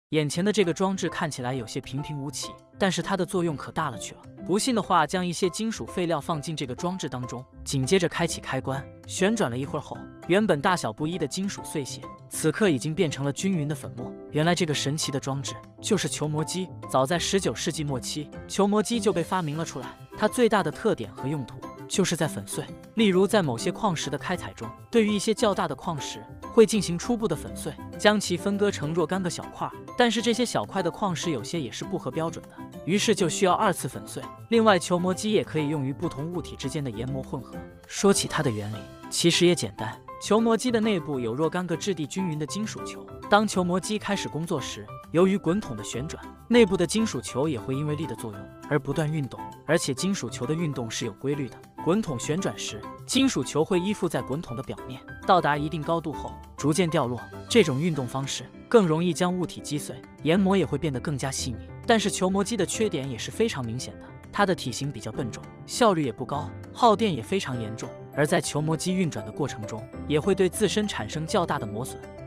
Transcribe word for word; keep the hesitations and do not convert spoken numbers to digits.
眼前的这个装置看起来有些平平无奇，但是它的作用可大了去了。不信的话，将一些金属废料放进这个装置当中，紧接着开启开关，旋转了一会儿后，原本大小不一的金属碎屑，此刻已经变成了均匀的粉末。原来这个神奇的装置就是球磨机。早在十九世纪末期，球磨机就被发明了出来。它最大的特点和用途就是在粉碎，例如在某些矿石的开采中，对于一些较大的矿石会进行初步的粉碎，将其分割成若干个小块。但是这些小块的矿石有些也是不合标准的，于是就需要二次粉碎。另外，球磨机也可以用于不同物体之间的研磨混合。说起它的原理，其实也简单。球磨机的内部有若干个质地均匀的金属球，当球磨机开始工作时，由于滚筒的旋转，内部的金属球也会因为力的作用而不断运动，而且金属球的运动是有规律的。滚筒旋转时，金属球会依附在滚筒的表面，到达一定高度后逐渐掉落。这种运动方式更容易将物体击碎，研磨也会变得更加细腻。但是球磨机的缺点也是非常明显的，它的体型比较笨重，效率也不高，耗电也非常严重，而在球磨机运转的过程中，也会对自身产生较大的磨损。